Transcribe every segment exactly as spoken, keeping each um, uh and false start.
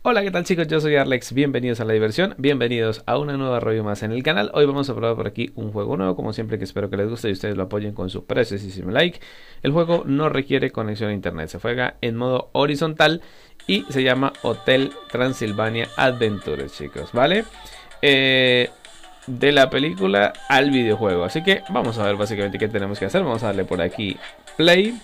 Hola, ¿qué tal chicos? Yo soy Arlex, bienvenidos a la diversión, bienvenidos a una nueva review más en el canal. Hoy vamos a probar por aquí un juego nuevo, como siempre, que espero que les guste y ustedes lo apoyen con su preciosísimo like. El juego no requiere conexión a internet, se juega en modo horizontal y se llama Hotel Transylvania Adventures, chicos, ¿vale? Eh, de la película al videojuego, así que vamos a ver básicamente qué tenemos que hacer. Vamos a darle por aquí play.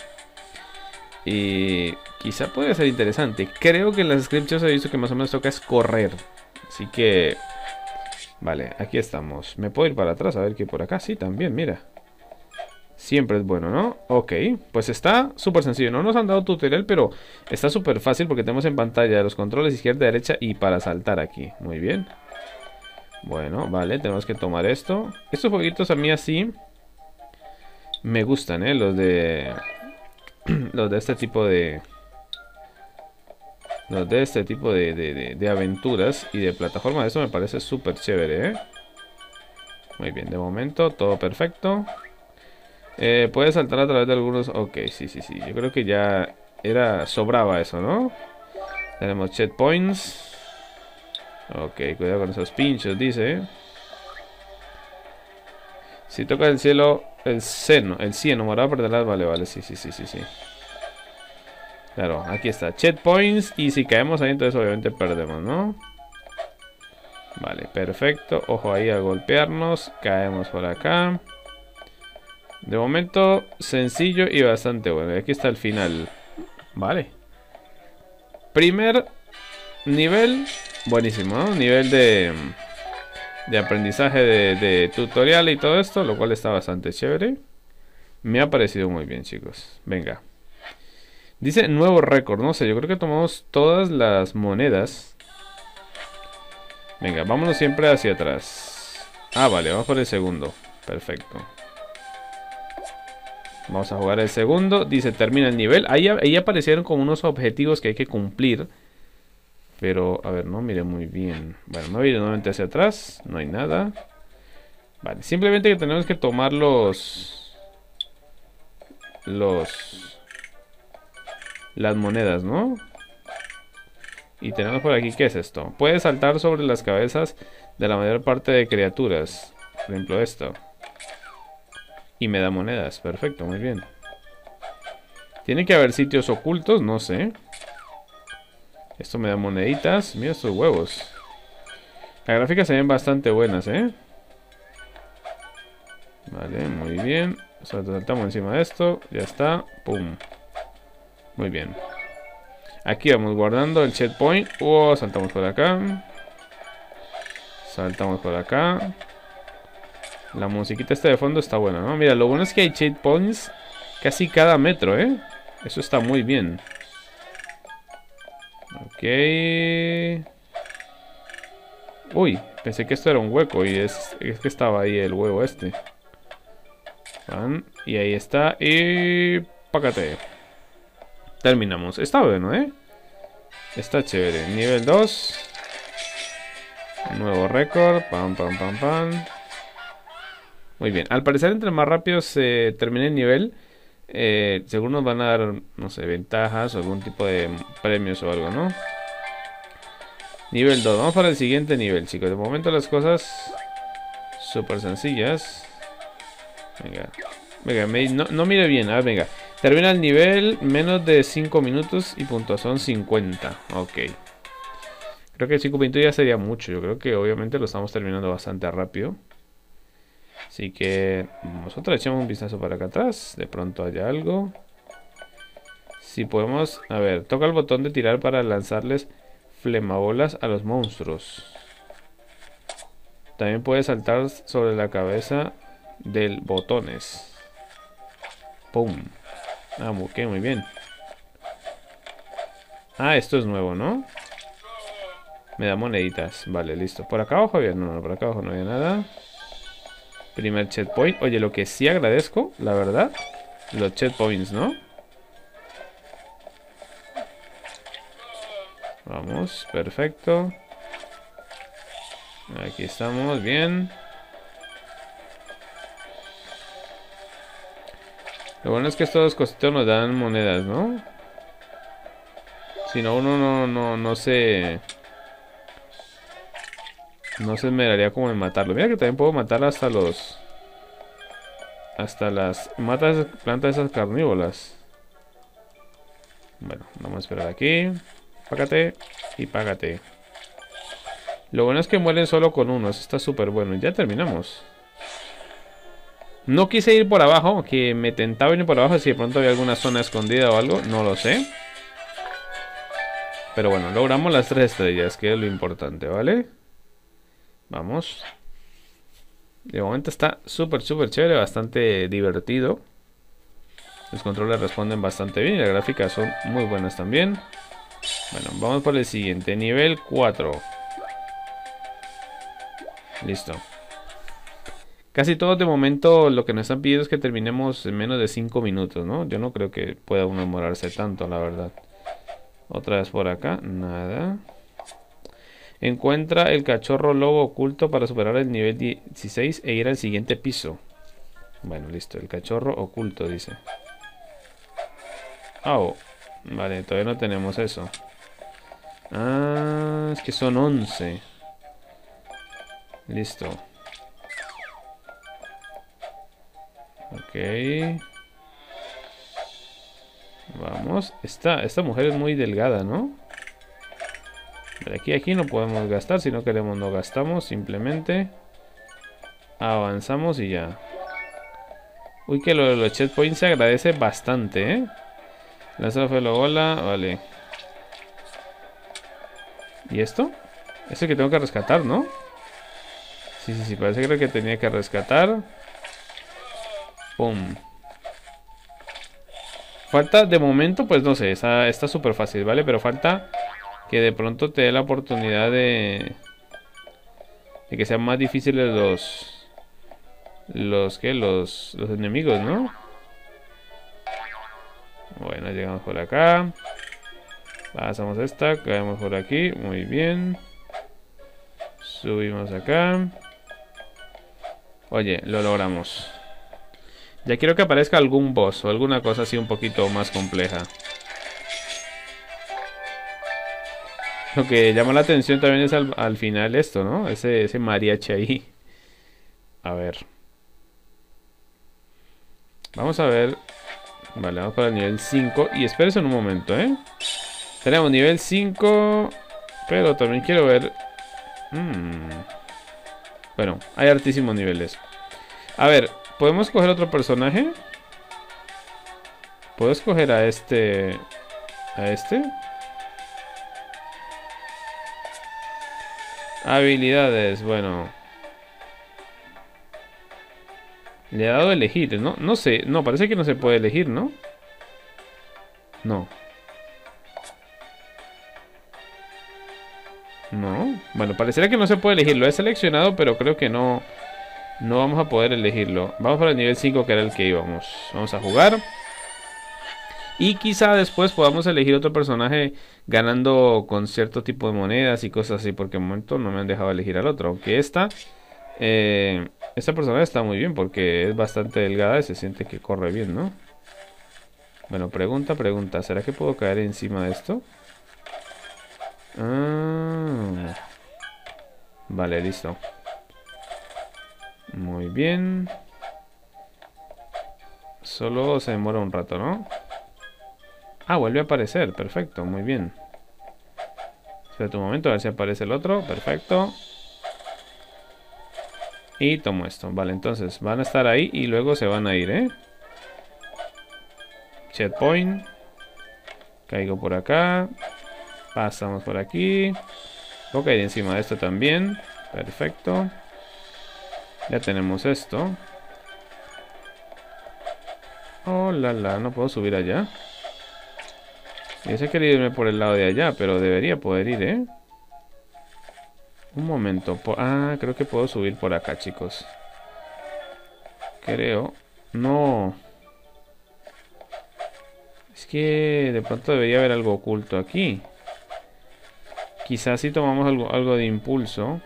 Y quizá puede ser interesante. Creo que en las scriptures he visto que más o menos toca es correr. Así que... Vale, aquí estamos. ¿Me puedo ir para atrás? A ver qué por acá. Sí, también, mira. Siempre es bueno, ¿no? Ok, pues está súper sencillo. No nos han dado tutorial, pero está súper fácil porque tenemos en pantalla los controles izquierda, derecha y para saltar aquí. Muy bien. Bueno, vale, tenemos que tomar esto. Estos jueguitos a mí así me gustan, ¿eh? Los de... Los de este tipo de... Los de este tipo de, de, de, de aventuras y de plataforma. Eso me parece súper chévere, ¿eh? Muy bien, de momento todo perfecto. eh, Puedes saltar a través de algunos... Ok, sí, sí, sí. Yo creo que ya era sobraba eso, ¿no? Tenemos checkpoints. Ok, cuidado con esos pinchos, dice. Si toca el cielo... El seno, el cieno morado perderás. Vale, vale, sí, sí, sí, sí, sí. Claro, aquí está, checkpoints. Y si caemos ahí, entonces obviamente perdemos, ¿no? Vale, perfecto. Ojo ahí a golpearnos. Caemos por acá. De momento, sencillo y bastante bueno. Y aquí está el final. Vale. Primer nivel. Buenísimo, ¿no? Nivel de... De aprendizaje de, de tutorial y todo esto. Lo cual está bastante chévere. Me ha parecido muy bien, chicos. Venga. Dice nuevo récord, no sé, yo creo que tomamos todas las monedas. Venga, vámonos siempre hacia atrás. Ah, vale, vamos por el segundo. Perfecto. Vamos a jugar el segundo. Dice termina el nivel. Ahí, ahí aparecieron como unos objetivos que hay que cumplir. Pero, a ver, no mire muy bien. Bueno, me voy nuevamente hacia atrás. No hay nada. Vale, simplemente que tenemos que tomar los... Los... Las monedas, ¿no? Y tenemos por aquí, ¿qué es esto? Puedes saltar sobre las cabezas de la mayor parte de criaturas. Por ejemplo esto. Y me da monedas, perfecto, muy bien. Tiene que haber sitios ocultos, no sé. Esto me da moneditas. Mira estos huevos. Las gráficas se ven bastante buenas, ¿eh? Vale, muy bien. Saltamos encima de esto, ya está, pum. Muy bien. Aquí vamos guardando el checkpoint. Oh, saltamos por acá. Saltamos por acá. La musiquita esta de fondo está buena, ¿no? Mira, lo bueno es que hay checkpoints casi cada metro, ¿eh? Eso está muy bien. Ok. Uy, pensé que esto era un hueco y es, es que estaba ahí el huevo este. Van, y ahí está. Y... Pácate. Terminamos. Está bueno, ¿eh? Está chévere. Nivel dos. Nuevo récord. Pam, pam, pam, pam. Muy bien. Al parecer, entre más rápido se termine el nivel, eh, seguro nos van a dar, no sé, ventajas o algún tipo de premios o algo, ¿no? Nivel dos. Vamos para el siguiente nivel, chicos. De momento las cosas súper sencillas. Venga. Venga, me, no, no mire bien. A ver, venga. Termina el nivel, menos de cinco minutos y puntuación cincuenta. Ok. Creo que cinco minutos ya sería mucho. Yo creo que obviamente lo estamos terminando bastante rápido. Así que nosotros echamos un vistazo para acá atrás. De pronto haya algo. Si podemos... A ver, toca el botón de tirar para lanzarles flemabolas a los monstruos. También puedes saltar sobre la cabeza del botones. ¡Pum! Ah, ok, muy bien. Ah, esto es nuevo, ¿no? Me da moneditas. Vale, listo. ¿Por acá abajo había? No, no, por acá abajo no había nada. Primer checkpoint. Oye, lo que sí agradezco, la verdad, los checkpoints, ¿no? Vamos, perfecto. Aquí estamos, bien. Lo bueno es que estos cositos nos dan monedas, ¿no? Si no, uno no, no, no se... No se esmeraría como en matarlo. Mira que también puedo matar hasta los... Hasta las... Mata esas plantas esas carnívoras. Bueno, vamos a esperar aquí. Págate y págate. Lo bueno es que mueren solo con uno. Eso está súper bueno. Y ya terminamos. No quise ir por abajo, que me tentaba ir por abajo si de pronto había alguna zona escondida o algo. No lo sé. Pero bueno, logramos las tres estrellas, que es lo importante, ¿vale? Vamos. De momento está súper, súper chévere, bastante divertido. Los controles responden bastante bien y las gráficas son muy buenas también. Bueno, vamos por el siguiente, nivel cuatro. Listo. Casi todos de momento lo que nos están pidiendo es que terminemos en menos de cinco minutos, ¿no? Yo no creo que pueda uno demorarse tanto, la verdad. Otra vez por acá, nada. Encuentra el cachorro lobo oculto para superar el nivel dieciséis e ir al siguiente piso. Bueno, listo, el cachorro oculto dice. Oh, vale, todavía no tenemos eso. Ah, es que son once. Listo. Ok. Vamos. Esta, esta mujer es muy delgada, ¿no? Pero aquí, aquí no podemos gastar. Si no queremos, no gastamos. Simplemente avanzamos y ya. Uy, que lo de los checkpoints se agradece bastante, ¿eh? Lanza felogola, vale. ¿Y esto? Eso que tengo que rescatar, ¿no? Sí, sí, sí, parece que era que tenía que rescatar. Pum. Falta, de momento, pues no sé, está está súper fácil, ¿vale? Pero falta que de pronto te dé la oportunidad de... De que sean más difíciles los... Los, ¿qué? Los, los enemigos, ¿no? Bueno, llegamos por acá. Pasamos esta, caemos por aquí, muy bien. Subimos acá. Oye, lo logramos. Ya quiero que aparezca algún boss o alguna cosa así un poquito más compleja. Lo que llama la atención también es al, al final esto, ¿no? Ese, ese mariachi ahí. A ver. Vamos a ver. Vale, vamos para el nivel cinco. Y espérense un momento, ¿eh? Tenemos nivel cinco. Pero también quiero ver... Hmm. Bueno, hay hartísimos niveles. A ver, ¿podemos escoger otro personaje? ¿Puedo escoger a este? ¿A este? Habilidades, bueno. Le ha dado a elegir, ¿no? No sé, no, parece que no se puede elegir, ¿no? No. No, bueno, parecería que no se puede elegir. Lo he seleccionado, pero creo que no No vamos a poder elegirlo. Vamos para el nivel cinco, que era el que íbamos. Vamos a jugar. Y quizá después podamos elegir otro personaje ganando con cierto tipo de monedas y cosas así, porque de momento no me han dejado elegir al otro. Aunque esta eh, Esta personaje está muy bien porque es bastante delgada y se siente que corre bien, ¿no? Bueno, pregunta, pregunta. ¿Será que puedo caer encima de esto? Ah, vale, listo. Muy bien. Solo se demora un rato, ¿no? Ah, vuelve a aparecer. Perfecto, muy bien. Espera un momento, a ver si aparece el otro. Perfecto. Y tomo esto. Vale, entonces van a estar ahí y luego se van a ir, ¿eh? Checkpoint. Caigo por acá. Pasamos por aquí. Voy a caer encima de esto también. Perfecto. Ya tenemos esto. Oh, la, la, no puedo subir allá. Yo sé quería irme por el lado de allá, pero debería poder ir, ¿eh? Un momento. Ah, creo que puedo subir por acá, chicos. Creo. No. Es que de pronto debería haber algo oculto aquí. Quizás si tomamos algo, algo de impulso.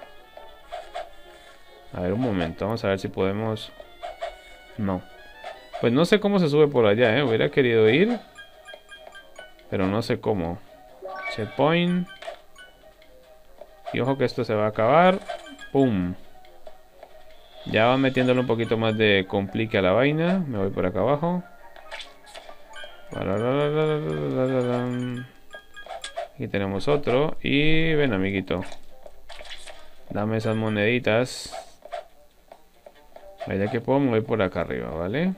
A ver, un momento. Vamos a ver si podemos... No. Pues no sé cómo se sube por allá, ¿eh? Hubiera querido ir, pero no sé cómo. Checkpoint. Y ojo que esto se va a acabar. ¡Pum! Ya va metiéndole un poquito más de complique a la vaina. Me voy por acá abajo. Aquí tenemos otro. Y ven, amiguito. Dame esas moneditas. Ya que puedo, me voy por acá arriba, ¿vale?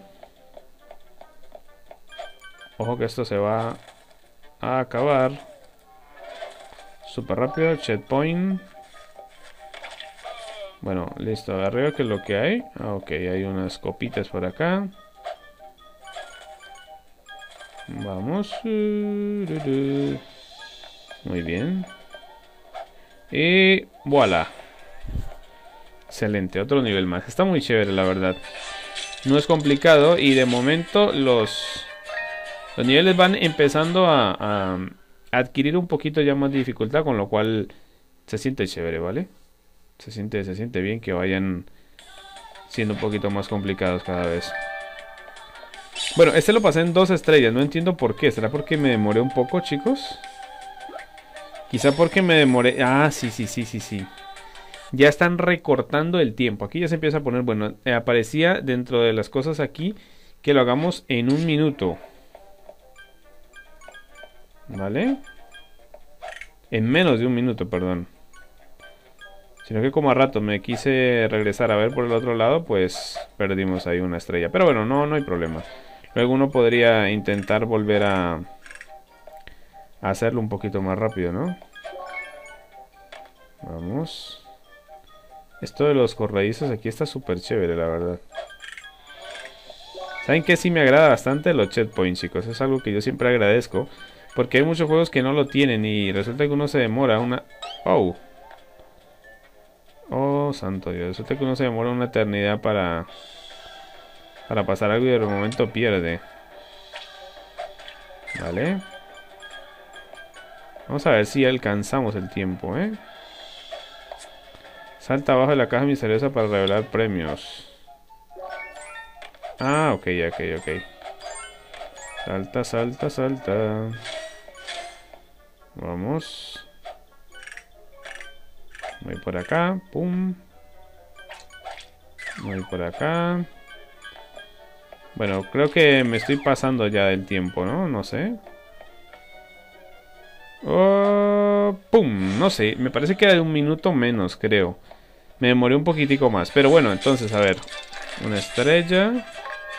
Ojo que esto se va a acabar. Súper rápido, checkpoint. Bueno, listo. Arriba, ¿qué es lo que hay? Ah, ok, hay unas copitas por acá. Vamos. Muy bien. Y voilà. Excelente, otro nivel más. Está muy chévere, la verdad. No es complicado y de momento los, los niveles van empezando a, a adquirir un poquito ya más de dificultad, con lo cual se siente chévere, ¿vale? Se siente, se siente bien que vayan siendo un poquito más complicados cada vez. Bueno, este lo pasé en dos estrellas, no entiendo por qué. ¿Será porque me demoré un poco, chicos? Quizá porque me demoré... Ah, sí, sí, sí, sí, sí. Ya están recortando el tiempo. Aquí ya se empieza a poner... Bueno, eh, aparecía dentro de las cosas aquí que lo hagamos en un minuto. ¿Vale? En menos de un minuto, perdón. Sino que como a rato me quise regresar a ver por el otro lado, pues perdimos ahí una estrella. Pero bueno, no, no hay problema. Luego uno podría intentar volver a, a hacerlo un poquito más rápido, ¿no? Vamos. Esto de los corredizos aquí está súper chévere, la verdad. ¿Saben qué? Sí me agrada bastante los checkpoints, chicos. Es algo que yo siempre agradezco. Porque hay muchos juegos que no lo tienen y resulta que uno se demora una... ¡Oh! Oh, santo Dios. Resulta que uno se demora una eternidad para... Para pasar algo y de momento pierde. Vale. Vamos a ver si alcanzamos el tiempo, ¿eh? Salta abajo de la caja misteriosa para revelar premios. Ah, ok, ok, ok. Salta, salta, salta. Vamos. Voy por acá. Pum. Voy por acá. Bueno, creo que me estoy pasando ya del tiempo, ¿no? No sé. Oh, ¡pum! No sé, me parece que era de un minuto menos, creo. Me demoré un poquitico más. Pero bueno, entonces, a ver. Una estrella.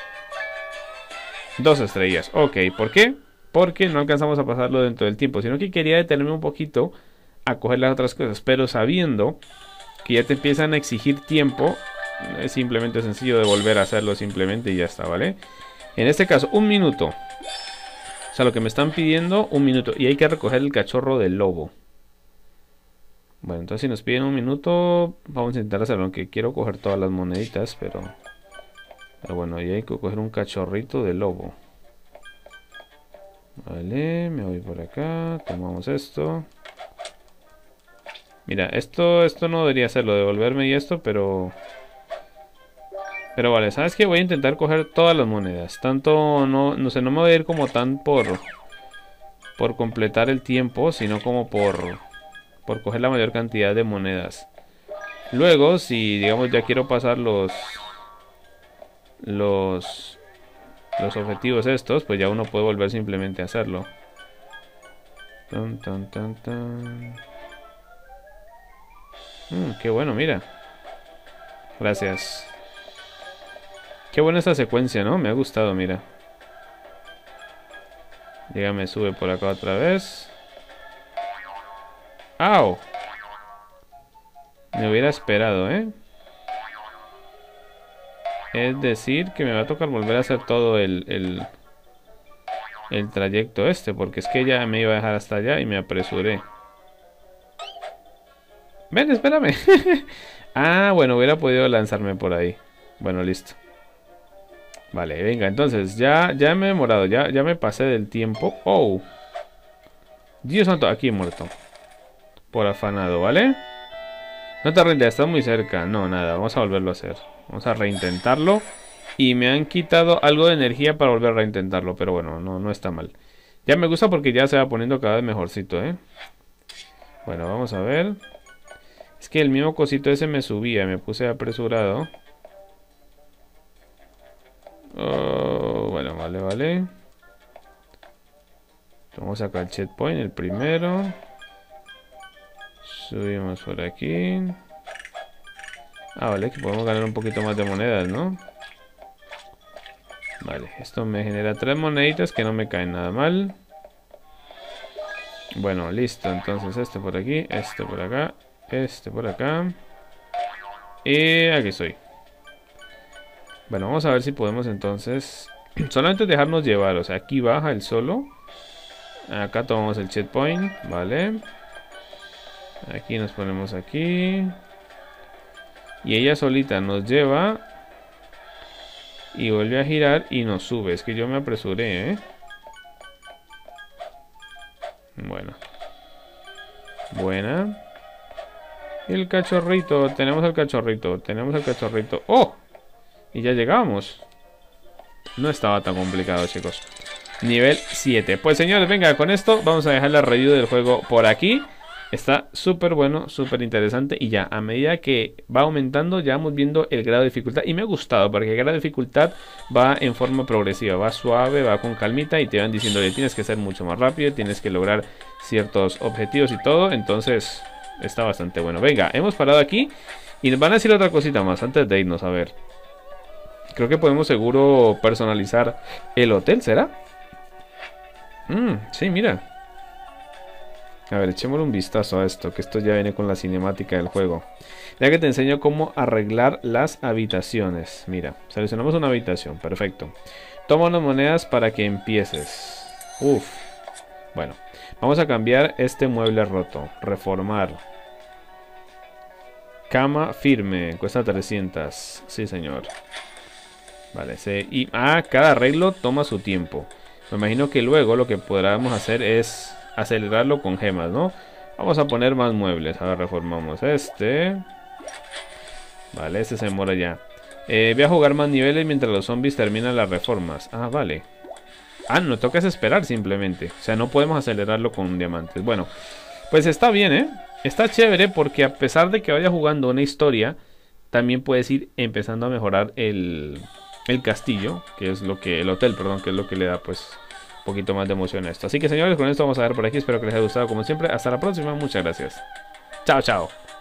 Dos estrellas. Ok, ¿por qué? Porque no alcanzamos a pasarlo dentro del tiempo. Sino que quería detenerme un poquito a coger las otras cosas. Pero sabiendo que ya te empiezan a exigir tiempo, es simplemente sencillo de volver a hacerlo simplemente y ya está, ¿vale? En este caso, un minuto. O sea, lo que me están pidiendo, un minuto. Y hay que recoger el cachorro del lobo. Bueno, entonces si nos piden un minuto, vamos a intentar hacerlo. Aunque quiero coger todas las moneditas, pero... Pero bueno, y hay que coger un cachorrito de lobo. Vale, me voy por acá. Tomamos esto. Mira, esto, esto no debería ser lo de devolverme y esto, pero... Pero vale, ¿sabes qué? Voy a intentar coger todas las monedas. Tanto, no, no sé, no me voy a ir como tan por... Por completar el tiempo, sino como por... Por coger la mayor cantidad de monedas. Luego, si digamos ya quiero pasar los... Los... Los objetivos estos, pues ya uno puede volver simplemente a hacerlo. Tan, tan, tan, tan. Mm, qué bueno, mira. Gracias. Qué buena esta secuencia, ¿no? Me ha gustado, mira. Dígame, sube por acá otra vez. ¡Au! Me hubiera esperado, ¿eh? Es decir, que me va a tocar volver a hacer todo el, el, el trayecto este, porque es que ya me iba a dejar hasta allá y me apresuré. Ven, espérame. Ah, bueno, hubiera podido lanzarme por ahí. Bueno, listo. Vale, venga, entonces ya, ya me he demorado, ya, ya me pasé del tiempo. Oh, Dios santo, aquí he muerto. Por afanado, ¿vale? No te rindas, estás muy cerca. No, nada, vamos a volverlo a hacer. Vamos a reintentarlo. Y me han quitado algo de energía para volver a reintentarlo, pero bueno, no, no está mal. Ya me gusta porque ya se va poniendo cada vez mejorcito, ¿eh? Bueno, vamos a ver. Es que el mismo cosito ese me subía, me puse apresurado. Oh, bueno, vale, vale. Vamos acá al checkpoint, el primero. Subimos por aquí. Ah, vale, que podemos ganar un poquito más de monedas, ¿no? Vale, esto me genera tres moneditas que no me caen nada mal. Bueno, listo, entonces este por aquí, este por acá, este por acá. Y aquí estoy. Bueno, vamos a ver si podemos entonces solamente dejarnos llevar, o sea, aquí baja el solo. Acá tomamos el checkpoint, vale. Aquí nos ponemos aquí. Y ella solita nos lleva. Y vuelve a girar y nos sube. Es que yo me apresuré, ¿eh? Bueno. Buena. Y el cachorrito. Tenemos el cachorrito. Tenemos el cachorrito. ¡Oh! Y ya llegamos. No estaba tan complicado, chicos. Nivel siete. Pues señores, venga, con esto vamos a dejar la review del juego por aquí. Está súper bueno, súper interesante. Y ya, a medida que va aumentando, ya vamos viendo el grado de dificultad. Y me ha gustado, porque el grado de dificultad va en forma progresiva. Va suave, va con calmita. Y te van diciendo que tienes que ser mucho más rápido. Tienes que lograr ciertos objetivos y todo. Entonces, está bastante bueno. Venga, hemos parado aquí. Y nos van a decir otra cosita más antes de irnos, a ver. Creo que podemos seguro personalizar el hotel, ¿será? Mm, sí, mira. A ver, echémosle un vistazo a esto, que esto ya viene con la cinemática del juego. Ya que te enseño cómo arreglar las habitaciones. Mira, seleccionamos una habitación, perfecto. Toma unas monedas para que empieces. Uf. Bueno, vamos a cambiar este mueble roto. Reformar. Cama firme, cuesta trescientos. Sí, señor. Vale, sí. Y, ah, cada arreglo toma su tiempo. Me imagino que luego lo que podríamos hacer es acelerarlo con gemas, ¿no? Vamos a poner más muebles. Ahora reformamos este. Vale, este se demora ya. Eh, voy a jugar más niveles mientras los zombies terminan las reformas. Ah, vale. Ah, no, toca esperar simplemente. O sea, no podemos acelerarlo con diamantes. Bueno, pues está bien, ¿eh? Está chévere porque a pesar de que vaya jugando una historia, también puedes ir empezando a mejorar el, el castillo, que es lo que... El hotel, perdón, que es lo que le da, pues... un poquito más de emoción a esto. Así que señores, con esto vamos a ver por aquí. Espero que les haya gustado como siempre. Hasta la próxima. Muchas gracias. Chao, chao.